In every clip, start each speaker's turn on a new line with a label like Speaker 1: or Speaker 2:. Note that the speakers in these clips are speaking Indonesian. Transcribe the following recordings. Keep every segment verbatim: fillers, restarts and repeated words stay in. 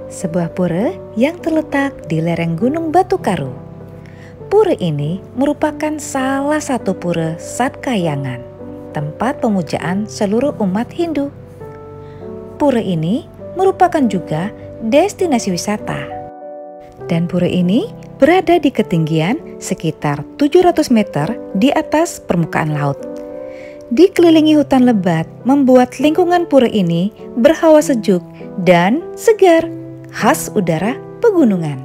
Speaker 1: sebuah pura yang terletak di lereng Gunung Batu Karu. Pura ini merupakan salah satu pura Satkhayangan, tempat pemujaan seluruh umat Hindu. Pura ini merupakan juga destinasi wisata. Dan pura ini berada di ketinggian sekitar tujuh ratus meter di atas permukaan laut. Dikelilingi hutan lebat membuat lingkungan pura ini berhawa sejuk dan segar, khas udara pegunungan.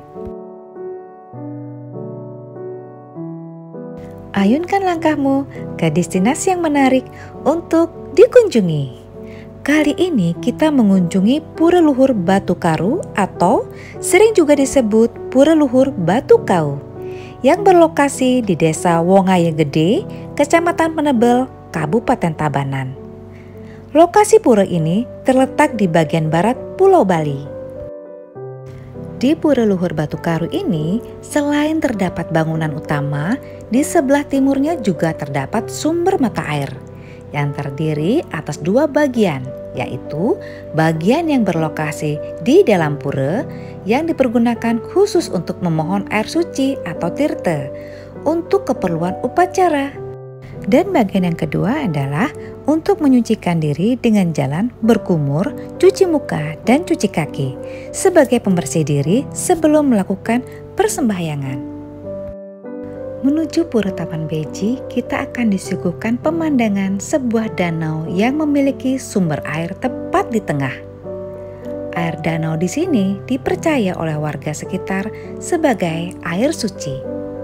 Speaker 1: Ayunkan langkahmu ke destinasi yang menarik untuk dikunjungi. Kali ini kita mengunjungi Pura Luhur Batu Karu atau sering juga disebut Pura Luhur Batu Kau yang berlokasi di Desa Wongaya Gede, Kecamatan Penebel, Kabupaten Tabanan. Lokasi pura ini terletak di bagian barat Pulau Bali. Di Pura Luhur Batu Karu ini, selain terdapat bangunan utama, di sebelah timurnya juga terdapat sumber mata air yang terdiri atas dua bagian, yaitu bagian yang berlokasi di dalam pura yang dipergunakan khusus untuk memohon air suci atau tirta untuk keperluan upacara. Dan bagian yang kedua adalah untuk menyucikan diri dengan jalan berkumur, cuci muka, dan cuci kaki sebagai pembersih diri sebelum melakukan persembahyangan. Menuju Pura Taman Beji, kita akan disuguhkan pemandangan sebuah danau yang memiliki sumber air tepat di tengah. Air danau di sini dipercaya oleh warga sekitar sebagai air suci.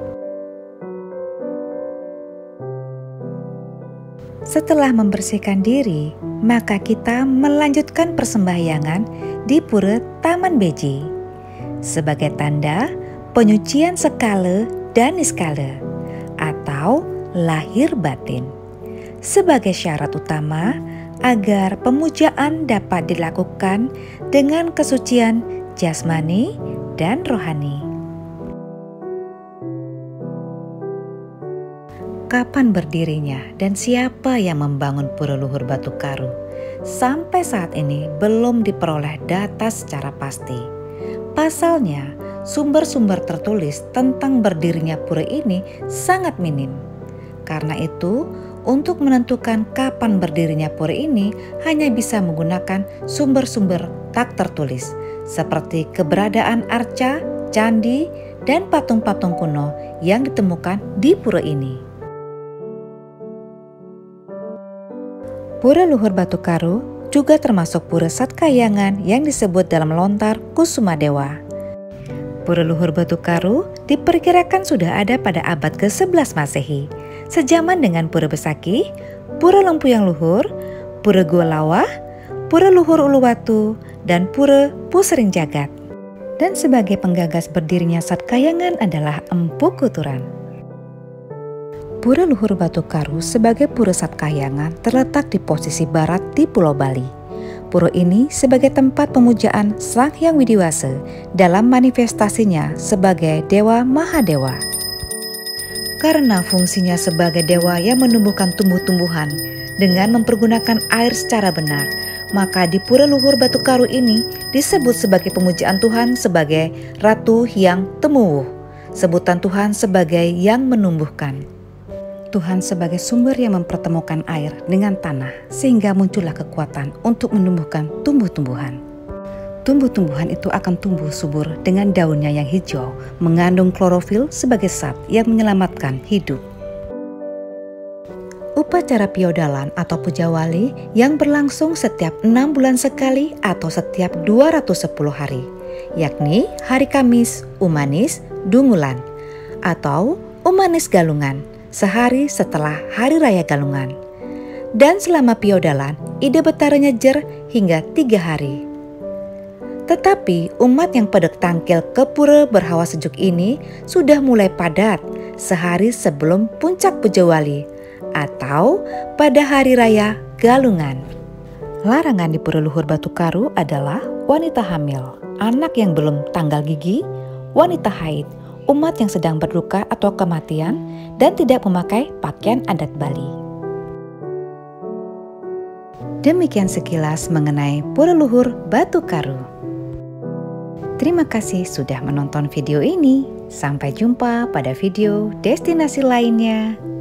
Speaker 1: Setelah membersihkan diri, maka kita melanjutkan persembahyangan di Pura Taman Beji sebagai tanda penyucian skala dan niskala atau lahir batin sebagai syarat utama agar pemujaan dapat dilakukan dengan kesucian jasmani dan rohani. Kapan berdirinya dan siapa yang membangun Pura Luhur Batu Karu? Sampai saat ini belum diperoleh data secara pasti. Pasalnya, sumber-sumber tertulis tentang berdirinya pura ini sangat minim. Karena itu, untuk menentukan kapan berdirinya pura ini hanya bisa menggunakan sumber-sumber tak tertulis seperti keberadaan arca, candi, dan patung-patung kuno yang ditemukan di pura ini. Pura Luhur Batu Karu juga termasuk pura Satkhayangan yang disebut dalam lontar Kusumadewa. Pura Luhur Batu Karu diperkirakan sudah ada pada abad ke sebelas Masehi, sejaman dengan Pura Besaki, Pura Lempuyang Luhur, Pura Gua Lawah, Pura Luhur Uluwatu, dan Pura Pusering Jagat. Dan sebagai penggagas berdirinya Satkhayangan adalah Empu Kuturan. Pura Luhur Batu Karu sebagai Pura Satkhayangan terletak di posisi barat di Pulau Bali. Pura ini sebagai tempat pemujaan Sang Hyang Widiwasa dalam manifestasinya sebagai Dewa Mahadewa. Karena fungsinya sebagai dewa yang menumbuhkan tumbuh-tumbuhan dengan mempergunakan air secara benar, maka di Pura Luhur Batu Karu ini disebut sebagai pemujaan Tuhan sebagai Ratu Hyang Temuwuh, sebutan Tuhan sebagai yang menumbuhkan. Tuhan sebagai sumber yang mempertemukan air dengan tanah sehingga muncullah kekuatan untuk menumbuhkan tumbuh-tumbuhan. Tumbuh-tumbuhan itu akan tumbuh subur dengan daunnya yang hijau, mengandung klorofil sebagai zat yang menyelamatkan hidup. Upacara piodalan atau puja wali yang berlangsung setiap enam bulan sekali atau setiap dua ratus sepuluh hari, yakni hari Kamis, Umanis, Dungulan, atau Umanis Galungan, sehari setelah Hari Raya Galungan. Dan selama piodalan, ide betaranya jer hingga tiga hari. Tetapi umat yang pedek tangkil ke pura berhawa sejuk ini sudah mulai padat sehari sebelum puncak puja wali atau pada Hari Raya Galungan. Larangan di Pura Luhur Batu Karu adalah wanita hamil, anak yang belum tanggal gigi, wanita haid, umat yang sedang berduka atau kematian, dan tidak memakai pakaian adat Bali. Demikian sekilas mengenai Pura Luhur Batu Karu. Terima kasih sudah menonton video ini. Sampai jumpa pada video destinasi lainnya.